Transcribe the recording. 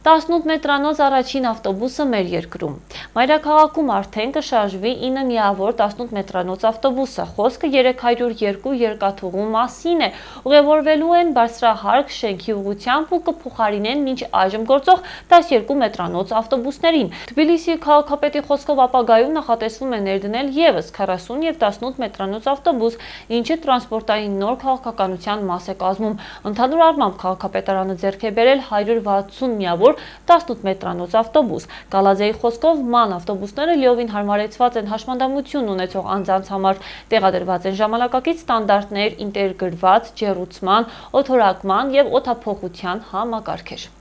18 մետրանոց առաջին ավտոբուսը մեր երկրում։ Մայրաքաղաքում արդեն կշարժվի 9 միավոր 18 մետրանոց ավտոբուսը։ Խոսքը 302 երկաթուղու մասին է։ Ուղևորվելու են բարձրահարկ շենքի ուղղությամբ ու կփոխարինեն մինչ այժմ գործող 12 մետրանոց ավտոբուսներին։ Թբիլիսիի քաղաքապետի խոսքով ապագայում նախատեսվում է ներդնել ևս 40 և 18 մետրանոց ավտոբուս, ինչը տրանսպորտային նոր քաղաքականության մաս է կազմում։ Ընդհանուր առմամբ քաղաքապետարանը ձեռք է բերել 160 միավոր 18 մետրանոց ավտոբուս։ Գալաձեի խոսքով ման ավտոբուսները լիովին հարմարեցված են հաշմանդամություն ունեցող անձանց համար, տեղադրված են ժամանակակից ստանդարտներ, ինտեգրված ջեռուցման, օդորակման և օդափոխության համակարգեր։